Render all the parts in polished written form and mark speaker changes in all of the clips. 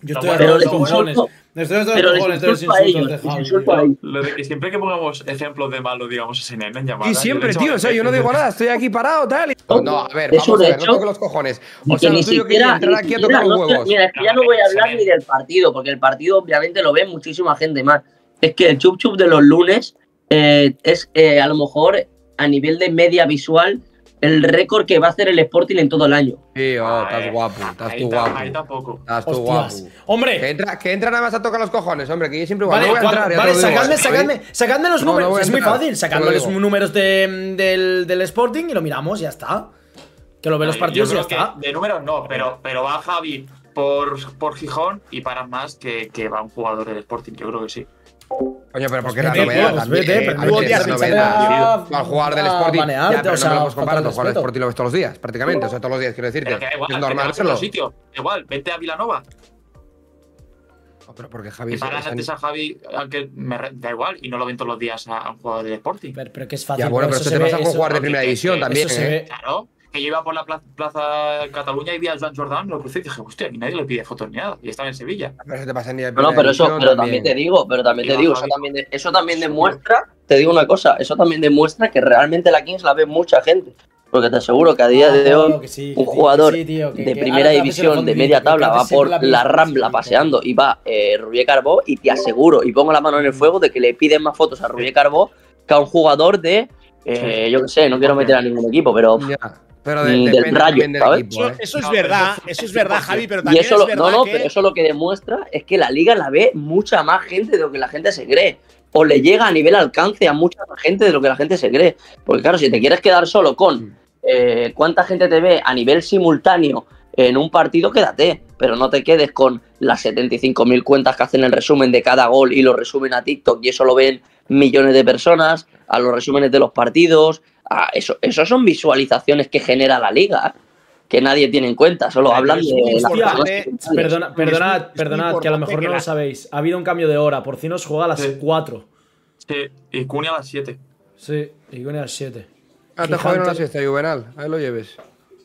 Speaker 1: Yo
Speaker 2: No,
Speaker 1: estoy
Speaker 2: bueno,
Speaker 1: hasta los
Speaker 2: los
Speaker 1: cojones.
Speaker 3: insulto-
Speaker 1: Estoy hasta
Speaker 3: pero
Speaker 1: los
Speaker 3: les
Speaker 1: cojones de los
Speaker 3: insulto a ellos,
Speaker 1: insultos de
Speaker 3: les
Speaker 1: Javi.
Speaker 3: insulto a
Speaker 1: tío.
Speaker 3: ellos.
Speaker 2: Lo de que siempre que pongamos ejemplos de malo, digamos, ese nene en llamada.
Speaker 4: Y siempre, tío, o sea, yo no digo nada, estoy aquí parado, tal.
Speaker 5: No, a ver,
Speaker 3: Es
Speaker 5: vamos
Speaker 3: un
Speaker 5: a ver, no
Speaker 3: hecho
Speaker 5: toques los cojones.
Speaker 3: de
Speaker 5: O sea,
Speaker 3: que
Speaker 5: lo
Speaker 3: ni
Speaker 5: tuyo que
Speaker 3: siquiera,
Speaker 5: entrar
Speaker 3: ni
Speaker 5: aquí a
Speaker 3: siquiera
Speaker 5: tocar los
Speaker 3: no,
Speaker 5: huevos.
Speaker 3: mira, es que ya no voy a hablar ni del partido, porque el partido obviamente lo ve muchísima gente más. Es que el chup chup de los lunes es a lo mejor a nivel de media visual el récord que va a hacer el Sporting en todo el año.
Speaker 5: Tío, estás guapo, estás
Speaker 2: Ahí
Speaker 5: tú guapo.
Speaker 2: Ahí tampoco.
Speaker 5: Estás tú
Speaker 1: Hostias.
Speaker 5: guapo.
Speaker 1: Hombre.
Speaker 5: Que entra nada más a tocar los cojones, hombre, que yo siempre igual.
Speaker 1: Vale,
Speaker 5: No voy a entrar, ya te
Speaker 1: vale,
Speaker 5: lo digo,
Speaker 1: sacadme los
Speaker 5: No, no
Speaker 1: números.
Speaker 5: voy a
Speaker 1: Es muy
Speaker 5: entrar,
Speaker 1: fácil.
Speaker 5: te
Speaker 1: Sacadme
Speaker 5: lo
Speaker 1: los
Speaker 5: digo.
Speaker 1: números del Sporting y lo miramos, ya está. Que lo ve los partidos y ya
Speaker 2: Yo creo
Speaker 1: está.
Speaker 2: que de números no, pero va Javi por Gijón y para más que va un jugador del Sporting. Yo creo que sí.
Speaker 5: Coño, pero porque
Speaker 1: Pues
Speaker 5: era
Speaker 1: vete,
Speaker 5: novedad
Speaker 1: pues
Speaker 5: también.
Speaker 1: vete, pero
Speaker 5: a ver,
Speaker 1: no
Speaker 5: que
Speaker 1: odias
Speaker 5: es
Speaker 1: a
Speaker 5: novedad.
Speaker 1: Pinchar
Speaker 5: Al jugar del
Speaker 1: a
Speaker 5: Sporting.
Speaker 1: banearte,
Speaker 5: Ya, pero
Speaker 1: o sea,
Speaker 5: no me lo puedes comparar.
Speaker 1: falta
Speaker 5: Tú jugar del
Speaker 1: respeto.
Speaker 5: Sporting lo ves todos los días, prácticamente. O sea, todos los días, quiero decirte.
Speaker 2: Pero que da igual,
Speaker 5: Es
Speaker 2: que
Speaker 5: normal
Speaker 2: vas a otro
Speaker 5: verlo.
Speaker 2: sitio. Igual, vete a Vilanova.
Speaker 5: No, pero porque Javi
Speaker 2: Y paras antes a Javi, aunque da igual, y no lo ven todos los días a un jugador del Sporting.
Speaker 1: Pero que es fácil.
Speaker 5: Ya, bueno, pero
Speaker 1: eso
Speaker 5: esto
Speaker 1: se
Speaker 5: te pasa
Speaker 1: ve,
Speaker 5: con
Speaker 1: eso-
Speaker 5: jugar de
Speaker 2: ok,
Speaker 5: primera
Speaker 2: que-
Speaker 5: división
Speaker 2: que
Speaker 5: también,
Speaker 1: eso se ve.
Speaker 5: ¿eh?
Speaker 2: Claro, que yo iba por la plaza Cataluña y vi a Joan Jordan, lo crucé y dije, hostia, aquí nadie le pide fotos ni nada. Y estaba en Sevilla.
Speaker 5: Pero eso te pasa ni de
Speaker 3: No,
Speaker 5: primera
Speaker 3: pero eso,
Speaker 5: división
Speaker 3: pero también te digo,
Speaker 2: Iba
Speaker 3: eso
Speaker 2: Javi.
Speaker 3: eso también demuestra, te digo una cosa, eso también demuestra que realmente la Kings la ve mucha gente. Porque te aseguro que a día de hoy
Speaker 1: que sí,
Speaker 3: un
Speaker 1: que
Speaker 3: jugador
Speaker 1: sí, tío, que
Speaker 3: de
Speaker 1: ahora
Speaker 3: primera
Speaker 1: te haces el
Speaker 3: división, de
Speaker 1: jodidito,
Speaker 3: media
Speaker 1: que
Speaker 3: tabla,
Speaker 1: haces
Speaker 3: va
Speaker 1: siempre
Speaker 3: por
Speaker 1: la
Speaker 3: la
Speaker 1: misma,
Speaker 3: Rambla
Speaker 1: sí,
Speaker 3: paseando y va Rubí Carbó y te aseguro, y pongo la mano en el fuego de que le piden más fotos a Rubí Carbó que a un jugador de, yo qué sé, no quiero meter a ningún equipo, pero
Speaker 5: Ya, pero
Speaker 3: del
Speaker 5: depende
Speaker 3: Rayo,
Speaker 5: también del
Speaker 3: ¿sabes?
Speaker 5: equipo, ¿eh?
Speaker 6: Eso es
Speaker 2: No,
Speaker 6: verdad,
Speaker 2: pero
Speaker 6: eso es verdad, Javi, pero
Speaker 3: y
Speaker 6: también
Speaker 3: eso
Speaker 6: es
Speaker 3: lo,
Speaker 6: verdad
Speaker 3: no,
Speaker 6: que…
Speaker 3: pero eso lo que demuestra es que la liga la ve mucha más gente de lo que la gente se cree. O le llega a nivel alcance a mucha más gente de lo que la gente se cree. Porque claro, si te quieres quedar solo con cuánta gente te ve a nivel simultáneo en un partido, quédate. Pero no te quedes con las 75.000 cuentas que hacen el resumen de cada gol y lo resumen a TikTok y eso lo ven millones de personas, a los resúmenes de los partidos. Eso son visualizaciones que genera la liga, que nadie tiene en cuenta. Solo
Speaker 6: Pero
Speaker 3: hablan
Speaker 6: es
Speaker 3: de
Speaker 6: muy
Speaker 3: las
Speaker 6: importante.
Speaker 3: personas.
Speaker 1: Perdonad,
Speaker 6: muy
Speaker 1: perdonad, que a lo mejor
Speaker 6: importante que
Speaker 1: no lo
Speaker 6: la-
Speaker 1: sabéis. Ha habido un cambio de hora. Por fin os juega a las
Speaker 2: Sí.
Speaker 1: 4.
Speaker 2: Sí, y Cunha a las 7.
Speaker 1: Sí, y viene a las 7.
Speaker 5: Ah, te joder una siesta, Juvenal. Ahí lo lleves.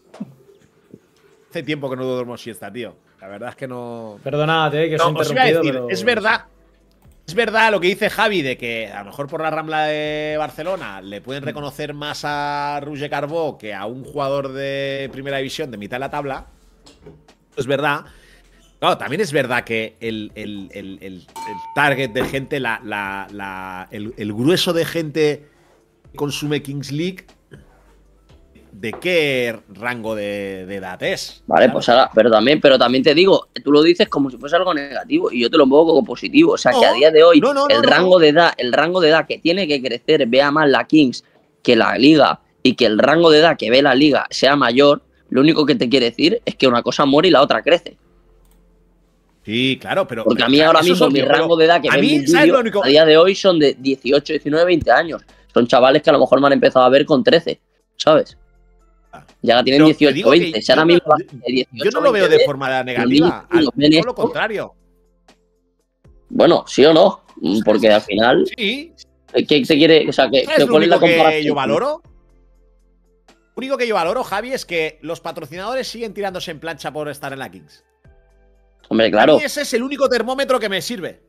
Speaker 6: Hace tiempo que no duermo siesta, tío. La verdad es que no…
Speaker 1: Perdonad, que os he
Speaker 6: No, os iba a
Speaker 1: interrumpido,
Speaker 6: decir,
Speaker 1: pero…
Speaker 6: es verdad lo que dice Javi de que a lo mejor por la Rambla de Barcelona le pueden reconocer más a Roger Carbó que a un jugador de primera división de mitad de la tabla. Es verdad. Claro, también es verdad que el target de gente, el grueso de gente que consume Kings League, ¿de qué rango de edad es?
Speaker 3: Vale,
Speaker 6: Claro.
Speaker 3: pues ahora, pero también te digo, tú lo dices como si fuese algo negativo y yo te lo pongo como positivo. O sea, que a día de hoy el rango de edad que tiene que crecer vea más la Kings que la Liga y que el rango de edad que ve la Liga sea mayor, lo único que te quiere decir es que una cosa muere y la otra crece.
Speaker 6: Sí, claro, pero…
Speaker 3: Porque a mí ahora
Speaker 6: eso es
Speaker 3: mismo mi
Speaker 6: obvio,
Speaker 3: rango de edad que
Speaker 6: a
Speaker 3: ven
Speaker 6: mí,
Speaker 3: mis
Speaker 6: ¿sabes
Speaker 3: vídeos,
Speaker 6: lo único?
Speaker 3: a día de hoy son de 18, 19, 20 años. Son chavales que a lo mejor me han empezado a ver con 13, ¿sabes? Ya la tienen
Speaker 6: Pero te
Speaker 3: 18,
Speaker 6: digo que
Speaker 3: 20. Si ahora
Speaker 6: yo
Speaker 3: mismo
Speaker 6: no-
Speaker 3: de 18,
Speaker 6: Yo no lo veo
Speaker 3: 20,
Speaker 6: de forma negativa,
Speaker 3: niños ven
Speaker 6: todo lo
Speaker 3: esto.
Speaker 6: contrario.
Speaker 3: Bueno, sí o no, porque al final,
Speaker 6: Sí,
Speaker 3: ¿qué se quiere? O sea,
Speaker 6: ¿sabes lo
Speaker 3: ¿cuál es la
Speaker 6: único que
Speaker 3: comparación?
Speaker 6: yo valoro? Lo único que yo valoro, Javi, es que los patrocinadores siguen tirándose en plancha por estar en la Kings.
Speaker 3: Hombre,
Speaker 6: A
Speaker 3: claro.
Speaker 6: mí ese es el único termómetro que me sirve.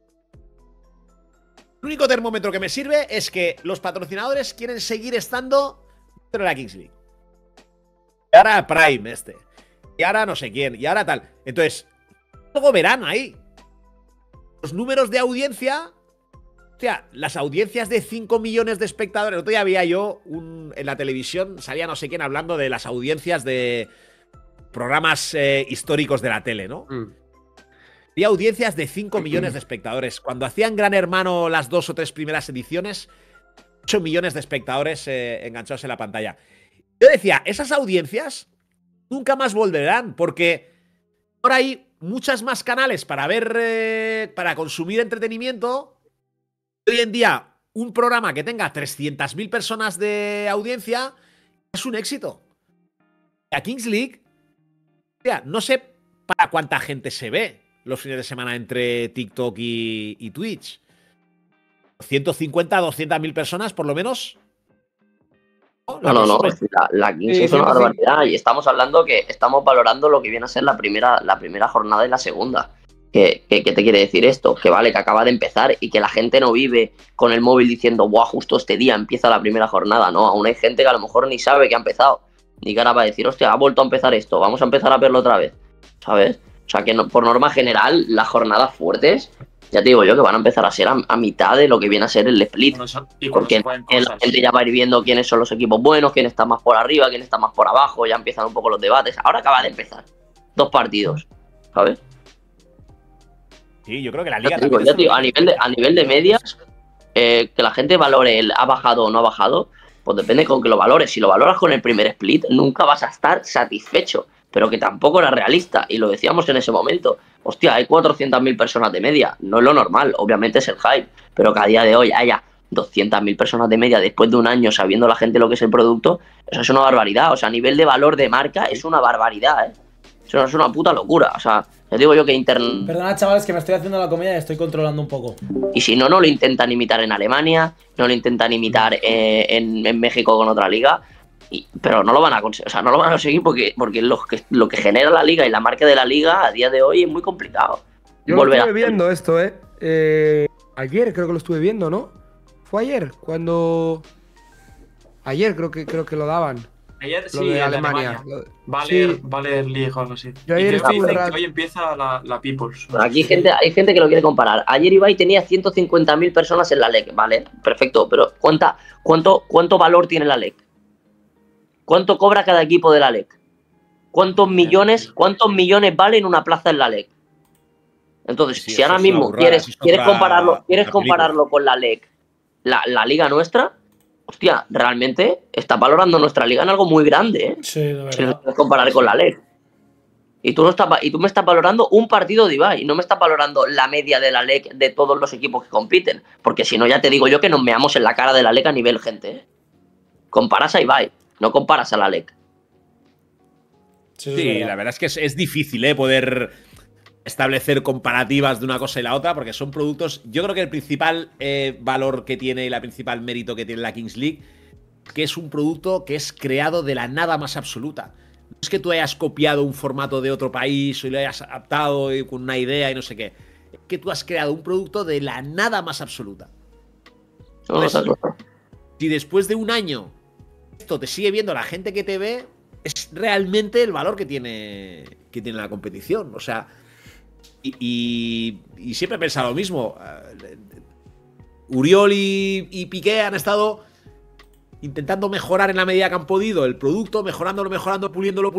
Speaker 6: El único termómetro que me sirve es que los patrocinadores quieren seguir estando dentro de la Kings League. Y ahora Prime y ahora no sé quién. Y ahora tal. Entonces, algo verán ahí. Los números de audiencia. O sea, las audiencias de 5 millones de espectadores. El otro día había yo en la televisión, salía no sé quién hablando de las audiencias de programas históricos de la tele, ¿no? Había audiencias de 5 millones de espectadores. Cuando hacían Gran Hermano las 2 o 3 primeras ediciones, 8 millones de espectadores enganchados en la pantalla. Yo decía, esas audiencias nunca más volverán, porque ahora hay muchas más canales para ver, para consumir entretenimiento. Hoy en día, un programa que tenga 300.000 personas de audiencia es un éxito. La Kings League, o sea, no sé para cuánta gente se ve los fines de semana entre TikTok y Twitch. 150, 200.000 personas, por lo menos.
Speaker 3: No. La Kings
Speaker 5: Sí,
Speaker 3: es una
Speaker 5: 105.
Speaker 3: barbaridad. Y estamos hablando que estamos valorando lo que viene a ser la primera jornada y la segunda. ¿Qué te quiere decir esto? Que vale, que acaba de empezar y que la gente no vive con el móvil diciendo, buah, justo este día empieza la primera jornada. No, aún hay gente que a lo mejor ni sabe que ha empezado. Ni que ahora va a decir, hostia, ha vuelto a empezar esto, vamos a empezar a verlo otra vez. ¿Sabes? O sea que no, por norma general, las jornadas fuertes, ya te digo yo que van a empezar a ser a mitad de lo que viene a ser el split.
Speaker 2: Y cuando
Speaker 3: Porque
Speaker 2: se juegan
Speaker 3: la
Speaker 2: cosas.
Speaker 3: gente ya va a ir viendo quiénes son los equipos buenos, quién está más por arriba, quién está más por abajo, ya empiezan un poco los debates. Ahora acaba de empezar. 2 partidos, ¿sabes?
Speaker 6: Sí, yo creo que la liga
Speaker 3: Ya te digo,
Speaker 6: también
Speaker 3: a nivel de medias, que la gente valore el ha bajado o no ha bajado, pues depende con que lo valores. Si lo valoras con el primer split, nunca vas a estar satisfecho, pero que tampoco era realista. Y lo decíamos en ese momento. Hostia, hay 400.000 personas de media. No es lo normal, obviamente es el hype, pero que a día de hoy haya 200.000 personas de media después de un año sabiendo la gente lo que es el producto, eso es una barbaridad. O sea, a nivel de valor de marca es una barbaridad, ¿eh? Eso es una puta locura. O sea, ya digo yo que internet.
Speaker 1: Perdonad, chavales, que me estoy haciendo la comida y estoy controlando un poco.
Speaker 3: Y si no, no lo intentan imitar en Alemania, no lo intentan imitar en México con otra liga, pero no lo van a conseguir, o sea, no lo van a conseguir porque lo que genera la liga y la marca de la liga a día de hoy es muy complicado.
Speaker 5: Yo lo
Speaker 3: Volver a
Speaker 5: estuve
Speaker 3: hacer.
Speaker 5: viendo esto, ayer creo que lo estuve viendo, ¿no? ¿Fue ayer? Cuando... Ayer creo que lo daban.
Speaker 2: Ayer
Speaker 5: Lo
Speaker 2: sí,
Speaker 5: de
Speaker 2: el de
Speaker 5: Alemania.
Speaker 2: Valer,
Speaker 5: Sí.
Speaker 2: Valer League o algo así.
Speaker 5: Yo ayer
Speaker 2: Y creo que
Speaker 5: estuve
Speaker 2: dicen
Speaker 5: rato-
Speaker 2: que hoy empieza la Peoples.
Speaker 3: Aquí hay gente que lo quiere comparar. Ayer Ibai tenía 150.000 personas en la LEC, vale, perfecto, pero ¿cuánto valor tiene la LEC? ¿Cuánto cobra cada equipo de la LEC? ¿Cuántos millones vale en una plaza en la LEC? Entonces,
Speaker 6: Sí,
Speaker 3: si
Speaker 6: eso
Speaker 3: ahora
Speaker 6: es una
Speaker 3: mismo
Speaker 6: burrada,
Speaker 3: quieres
Speaker 6: eso es otra-
Speaker 3: compararlo,
Speaker 6: otra película.
Speaker 3: con la LEC, la liga nuestra, hostia, realmente está valorando nuestra liga en algo muy grande, ¿eh?
Speaker 1: Sí, de
Speaker 3: Si lo
Speaker 1: verdad.
Speaker 3: quieres comparar con la LEC. Y tú me estás valorando un partido de Ibai, no me estás valorando la media de la LEC de todos los equipos que compiten. Porque si no, ya te digo yo que nos meamos en la cara de la LEC a nivel gente, ¿eh? Comparas a Ibai, no comparas a la LEC.
Speaker 1: Sí, eso es
Speaker 6: Sí,
Speaker 1: verdad.
Speaker 6: la verdad es que es difícil poder establecer comparativas de una cosa y la otra, porque son productos. Yo creo que el principal valor que tiene y la principal mérito que tiene la Kings League, que es un producto que es creado de la nada más absoluta. No es que tú hayas copiado un formato de otro país o lo hayas adaptado con una idea y no sé qué. Es que tú has creado un producto de la nada más absoluta.
Speaker 3: No,
Speaker 6: Pues-
Speaker 3: está claro.
Speaker 6: Si después de un año esto te sigue viendo la gente que te ve, es realmente el valor que tiene la competición. O sea, y siempre he pensado lo mismo. Uriol y Piqué han estado intentando mejorar en la medida que han podido el producto, mejorando, puliéndolo.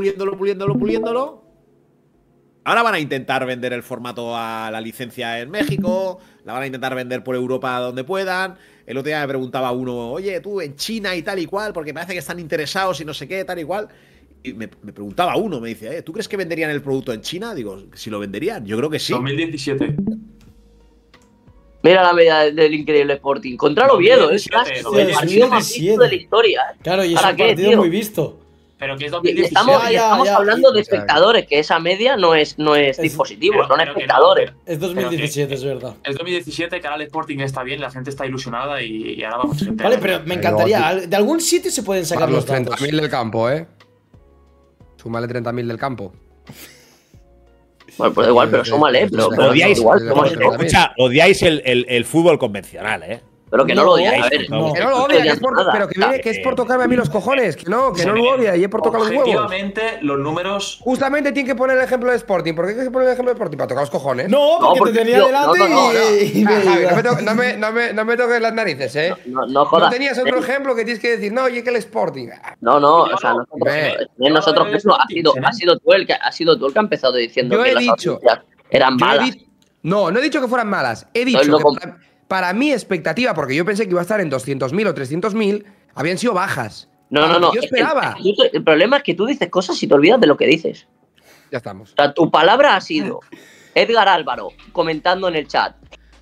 Speaker 6: Ahora van a intentar vender el formato a la licencia en México, la van a intentar vender por Europa donde puedan. El otro día me preguntaba uno, oye, tú en China y tal y cual, porque parece que están interesados y no sé qué, tal y cual. Y me preguntaba uno, me dice, ¿tú crees que venderían el producto en China? Digo, si lo venderían, yo creo que sí.
Speaker 2: 2017.
Speaker 3: Mira la media del increíble Sporting. Contra el Oviedo, es
Speaker 2: 2017,
Speaker 3: casi el partido más
Speaker 1: 2017.
Speaker 3: visto de la historia.
Speaker 1: Claro, y es
Speaker 3: ¿Para
Speaker 1: un
Speaker 3: qué,
Speaker 1: partido
Speaker 3: tío?
Speaker 1: muy visto.
Speaker 2: Pero que es
Speaker 3: Y
Speaker 2: 2017.
Speaker 3: estamos,
Speaker 1: Ya,
Speaker 3: y
Speaker 1: ya,
Speaker 3: estamos
Speaker 1: ya.
Speaker 3: hablando de
Speaker 5: O sea,
Speaker 3: espectadores, que esa media no es dispositivos,
Speaker 2: pero-
Speaker 3: son
Speaker 2: pero que no,
Speaker 3: espectadores.
Speaker 1: Es 2017, es verdad.
Speaker 2: Es 2017, que ahora el Sporting está bien, la gente está ilusionada y ahora vamos gente.
Speaker 1: Vale, pero me encantaría. De algún sitio se pueden sacar
Speaker 5: Para
Speaker 1: los
Speaker 5: los
Speaker 1: datos.
Speaker 5: 30.000 del campo, Súmale 30.000 del campo.
Speaker 3: Bueno, pues da igual, pero súmale, pero
Speaker 6: Odiáis,
Speaker 3: igual,
Speaker 5: pero-
Speaker 3: súmale.
Speaker 5: pero-
Speaker 6: Escucha, odiáis el fútbol convencional, ¿eh?
Speaker 3: Pero que no lo odiáis. A ver,
Speaker 1: no.
Speaker 5: Que no lo
Speaker 3: no
Speaker 5: odia, que
Speaker 3: odias
Speaker 5: es por,
Speaker 3: nada.
Speaker 5: pero que viene que es por tocarme a mí los cojones. Que no lo odia y es por tocar los huevos.
Speaker 2: Objetivamente, los números.
Speaker 5: Justamente tiene que poner el ejemplo de Sporting. ¿Por qué hay que poner el ejemplo de Sporting? Para tocar los cojones.
Speaker 1: No, porque
Speaker 3: porque,
Speaker 1: te tenía
Speaker 3: tío,
Speaker 1: delante
Speaker 3: no,
Speaker 1: y
Speaker 5: Ah, Javi,
Speaker 1: me-
Speaker 5: no me toques las narices, ¿eh?
Speaker 3: No
Speaker 5: No
Speaker 3: jodas.
Speaker 5: tenías otro ejemplo que tienes que decir, no, oye, que el Sporting.
Speaker 3: No, o sea,
Speaker 5: Hombre,
Speaker 3: nosotros
Speaker 2: yo
Speaker 3: mismos,
Speaker 2: Sporting,
Speaker 3: has sido tú el que ha empezado diciendo
Speaker 5: Yo
Speaker 3: que
Speaker 5: he
Speaker 3: las
Speaker 5: dicho-
Speaker 3: audiencias eran
Speaker 5: Yo he
Speaker 3: malas.
Speaker 5: No he dicho que fueran malas. He
Speaker 3: No,
Speaker 5: dicho
Speaker 3: no
Speaker 5: que
Speaker 3: com-
Speaker 5: para mi expectativa, porque yo pensé que iba a estar en 200.000 o 300.000, habían sido bajas.
Speaker 3: No.
Speaker 5: Yo
Speaker 3: es que-
Speaker 5: esperaba.
Speaker 3: el problema es que tú dices cosas y te olvidas de lo que dices.
Speaker 5: Ya estamos.
Speaker 3: O sea, tu palabra ha sido Edgar Álvaro comentando en el chat.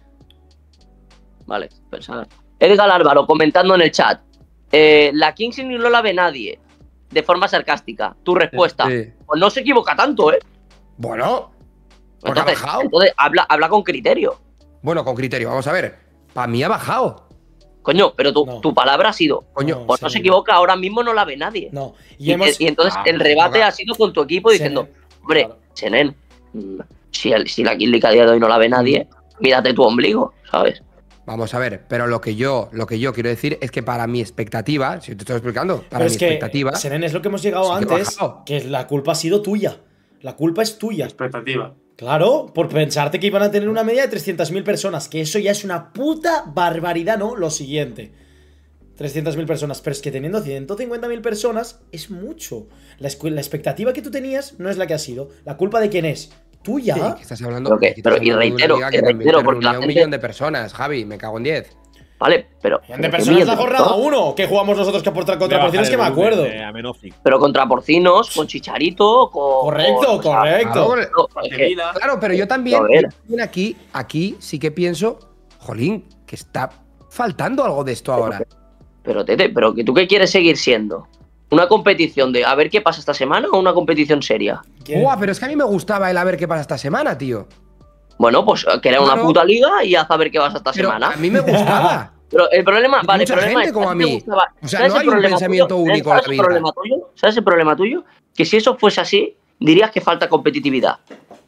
Speaker 3: Vale, pensad. Edgar Álvaro comentando en el chat. La Kings League no la ve nadie. De forma sarcástica. Tu respuesta.
Speaker 5: Sí.
Speaker 3: Pues no se equivoca tanto, ¿eh?
Speaker 5: Bueno, porque ha bajado.
Speaker 3: Entonces habla con criterio.
Speaker 5: Bueno, con criterio, vamos a ver. Para mí ha bajado.
Speaker 3: Coño, pero
Speaker 1: No.
Speaker 3: tu palabra ha sido.
Speaker 5: Coño,
Speaker 3: Pues no
Speaker 1: sí.
Speaker 3: se equivoca, ahora mismo no la ve nadie.
Speaker 1: No. Y
Speaker 3: Y,
Speaker 1: hemos.
Speaker 3: y entonces
Speaker 5: Ah,
Speaker 3: el rebate
Speaker 5: toca.
Speaker 3: ha sido con tu equipo diciendo,
Speaker 1: Senen,
Speaker 3: hombre,
Speaker 1: claro.
Speaker 3: Senen, si la Kings League a día de hoy no la ve nadie, mírate tu ombligo, ¿sabes?
Speaker 5: Vamos a ver, pero lo que yo quiero decir es que para mi expectativa, si te estoy explicando, para
Speaker 1: Pero
Speaker 5: mi
Speaker 1: es que,
Speaker 5: expectativa.
Speaker 1: Seren, es lo que hemos llegado
Speaker 5: sí que ha
Speaker 1: antes,
Speaker 5: bajado.
Speaker 1: que la culpa ha sido tuya. La culpa es tuya.
Speaker 2: Expectativa.
Speaker 1: Claro, por pensarte que iban a tener una media de 300.000 personas, que eso ya es una puta barbaridad, ¿no? Lo siguiente. 300.000 personas, pero es que teniendo 150.000 personas es mucho. La expectativa que tú tenías no es la que ha sido. ¿La culpa de quién es? Tuya.
Speaker 5: Sí, que estás hablando,
Speaker 3: Pero que-
Speaker 5: que estás
Speaker 3: pero- y
Speaker 5: hablando de una
Speaker 3: reitero,
Speaker 5: liga
Speaker 3: y
Speaker 5: que también
Speaker 3: reitero,
Speaker 5: te
Speaker 3: porque la
Speaker 5: reunía un
Speaker 3: gente-
Speaker 5: millón de personas, Javi, me cago en 10.
Speaker 3: Vale, pero.
Speaker 1: De
Speaker 3: pero
Speaker 1: personas la
Speaker 3: ¿no?
Speaker 1: jornada 1, que jugamos nosotros que contra Porcinos, que me acuerdo.
Speaker 3: Pero contra Porcinos, con Chicharito, con.
Speaker 1: Correcto,
Speaker 3: con-
Speaker 1: correcto.
Speaker 5: Claro,
Speaker 3: no, es que-
Speaker 2: Sevilla.
Speaker 5: claro, pero yo también,
Speaker 3: A ver.
Speaker 5: aquí sí que pienso, jolín, que está faltando algo de esto ahora.
Speaker 3: pero Tete, pero que tú qué quieres seguir siendo. ¿Una competición de a ver qué pasa esta semana o una competición seria?
Speaker 1: ¿Qué?
Speaker 5: Buah, pero es que a mí me gustaba el a ver qué pasa esta semana, tío.
Speaker 3: Bueno, pues crea una
Speaker 5: Claro.
Speaker 3: puta liga y haz a ver qué pasa esta
Speaker 5: Pero
Speaker 3: semana.
Speaker 5: a mí me gustaba.
Speaker 3: Pero el problema,
Speaker 5: Y
Speaker 3: vale, el
Speaker 5: mucha
Speaker 3: problema
Speaker 5: gente
Speaker 3: es,
Speaker 5: como a
Speaker 3: ti te
Speaker 5: mí.
Speaker 3: gustaba-
Speaker 5: O sea,
Speaker 3: ¿sabes
Speaker 5: no
Speaker 3: el
Speaker 5: hay un
Speaker 3: problema
Speaker 5: pensamiento
Speaker 3: tuyo?
Speaker 5: único en
Speaker 3: ¿Sabes
Speaker 5: la
Speaker 3: el
Speaker 5: vida.
Speaker 3: problema tuyo? ¿Sabes el problema tuyo? Que si eso fuese así, dirías que falta competitividad.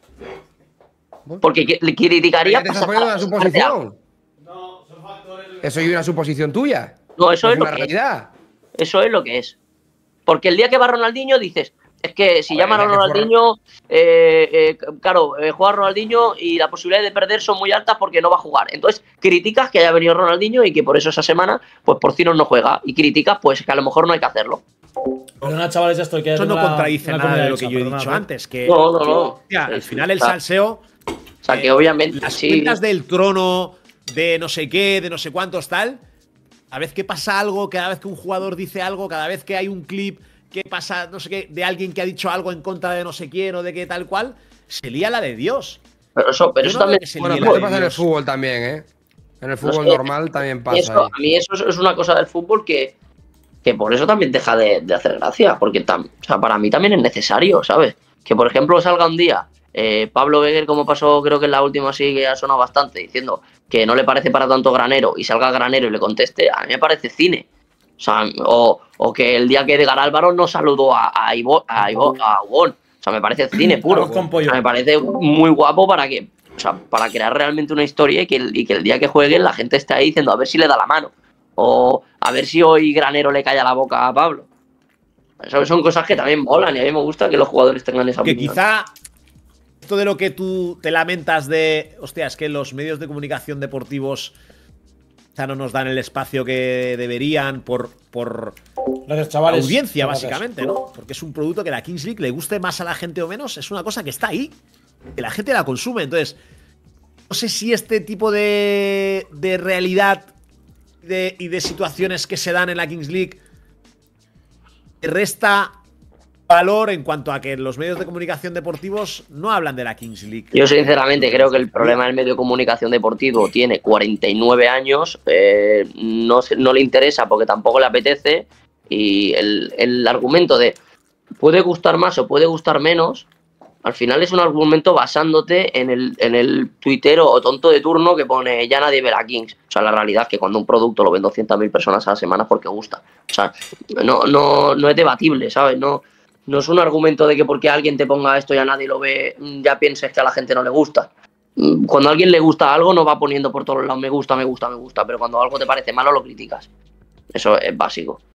Speaker 3: Porque le criticaría.
Speaker 5: Ya te estás poniendo una suposición. Eso es una suposición tuya.
Speaker 3: No, eso
Speaker 5: No
Speaker 3: es lo
Speaker 5: una
Speaker 3: que es.
Speaker 5: realidad.
Speaker 3: Eso es lo que es. Porque el día que va Ronaldinho dices, es que si
Speaker 5: Joder,
Speaker 3: llaman a
Speaker 5: el día que fue
Speaker 3: Ronaldinho, claro, juega Ronaldinho y las posibilidades de perder son muy altas porque no va a jugar. Entonces criticas que haya venido Ronaldinho y que por eso esa semana, pues Porcinos no juega. Y criticas, pues que a lo mejor no hay que hacerlo.
Speaker 1: Perdona, chavales, ya estoy. Que
Speaker 6: Eso no
Speaker 1: tengo
Speaker 6: contradice
Speaker 1: una
Speaker 6: nada
Speaker 1: comida
Speaker 6: de lo que
Speaker 1: hecha,
Speaker 6: yo he
Speaker 1: perdonad,
Speaker 6: dicho
Speaker 1: ¿eh?
Speaker 6: antes. Que,
Speaker 3: No, no, no.
Speaker 6: hostia, al
Speaker 3: Sí,
Speaker 6: final el
Speaker 3: o sea,
Speaker 6: salseo.
Speaker 3: O sea, que obviamente.
Speaker 6: Las
Speaker 3: sí,
Speaker 6: cuentas del trono, de no sé qué, de no sé cuántos, tal. Cada vez que pasa algo, cada vez que un jugador dice algo, cada vez que hay un clip que pasa, no sé qué, de alguien que ha dicho algo en contra de no sé quién o de qué tal cual, se lía la de Dios.
Speaker 3: Pero eso
Speaker 6: Yo no
Speaker 3: también.
Speaker 6: veo que se
Speaker 5: Bueno,
Speaker 6: líe
Speaker 5: pero
Speaker 6: la
Speaker 5: esto
Speaker 6: de
Speaker 5: pasa en el
Speaker 6: Dios.
Speaker 5: fútbol también, ¿eh? En el fútbol
Speaker 3: sé,
Speaker 5: normal también
Speaker 3: Y
Speaker 5: pasa.
Speaker 3: eso,
Speaker 5: ahí.
Speaker 3: a mí eso es una cosa del fútbol que por eso también deja de hacer gracia, porque o sea, para mí también es necesario, ¿sabes? Que por ejemplo salga un día Pablo Beguer, como pasó creo que en la última sí que ha sonado bastante, diciendo que no le parece para tanto Granero y salga Granero y le conteste, a mí me parece cine. O sea, o que el día que Edgar Álvaro no saludó a Ubón. O sea, me parece cine puro.
Speaker 1: Arroz con pollo.
Speaker 3: O sea, me parece muy guapo para que, o sea, para crear realmente una historia y que el día que jueguen la gente esté ahí diciendo a ver si le da la mano. O a ver si hoy Granero le calla la boca a Pablo. Eso son cosas que también molan y a mí me gusta que los jugadores tengan esa
Speaker 6: Que
Speaker 3: opinión.
Speaker 6: quizá esto de lo que tú te lamentas de, hostia, es que los medios de comunicación deportivos quizá no nos dan el espacio que deberían por
Speaker 1: Gracias, chavales.
Speaker 6: audiencia,
Speaker 1: Gracias.
Speaker 6: básicamente, ¿no? Porque es un producto que la Kings League le guste más a la gente o menos, es una cosa que está ahí, que la gente la consume. Entonces, no sé si este tipo de realidad y de situaciones que se dan en la Kings League resta valor en cuanto a que los medios de comunicación deportivos no hablan de la Kings League.
Speaker 3: Yo sinceramente creo que el problema del medio de comunicación deportivo tiene 49 años, no le interesa porque tampoco le apetece y el argumento de puede gustar más o puede gustar menos, al final es un argumento basándote en el tuitero o tonto de turno que pone ya nadie ve la Kings. O sea, la realidad es que cuando un producto lo ven 200.000 personas a la semana es porque gusta. O sea, no es debatible, ¿sabes? No es un argumento de que porque alguien te ponga esto ya nadie lo ve, ya pienses que a la gente no le gusta. Cuando a alguien le gusta algo no va poniendo por todos lados me gusta, pero cuando algo te parece malo lo criticas. Eso es básico.